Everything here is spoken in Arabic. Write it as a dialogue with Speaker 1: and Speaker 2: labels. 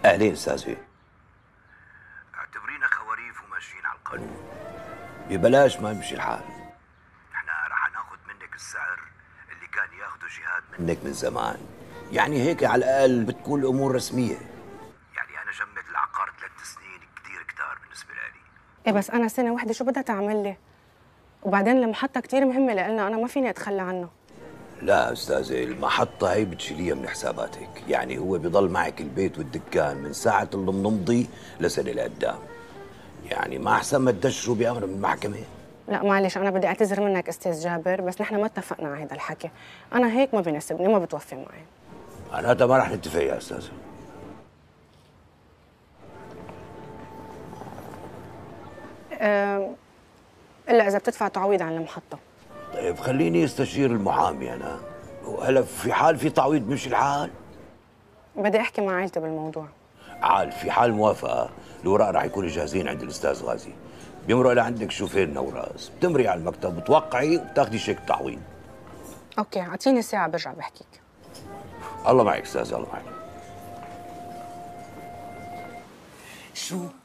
Speaker 1: اهلين استاذي.
Speaker 2: اعتبرينا خواريف وماشيين على القانون.
Speaker 1: ببلاش ما يمشي الحال.
Speaker 2: احنا رح ناخذ منك السعر اللي كان ياخده جهاد
Speaker 1: منك من زمان، يعني هيك على الاقل بتكون الامور رسميه.
Speaker 2: يعني انا جمد العقار 3 سنين كثير كتار بالنسبه لي.
Speaker 3: ايه بس انا سنه واحده شو بدها تعمل لي؟ وبعدين المحطه كثير مهمه لنا، انا ما فيني اتخلى عنه.
Speaker 1: لا استاذي، المحطه هي بتشيليها من حساباتك، يعني هو بضل معك البيت والدكان من ساعه اللي بنمضي لسنه لقدام. يعني ما احسن ما تدشروا بامر من المحكمه.
Speaker 3: لا معلش، انا بدي اعتذر منك استاذ جابر، بس نحن ما اتفقنا على هذا الحكي. انا هيك ما بيناسبني، ما بتوفي معي.
Speaker 1: معناتها ما رح نتفق يا استاذ.
Speaker 3: الا اذا بتدفع تعويض عن المحطه.
Speaker 1: طيب خليني استشير المحامي انا. هلا في حال في تعويض مش الحال؟
Speaker 3: بدي احكي مع عائلتي بالموضوع.
Speaker 1: عال في حال موافقه الاوراق رح يكونوا جاهزين عند الاستاذ غازي. بيمرق لعندك شوفير نوراس، بتمري على المكتب بتوقعي وبتاخدي شيك تعويض.
Speaker 3: اوكي، اعطيني ساعه برجع بحكيك.
Speaker 1: الله معك استاذ، الله معك.
Speaker 4: شو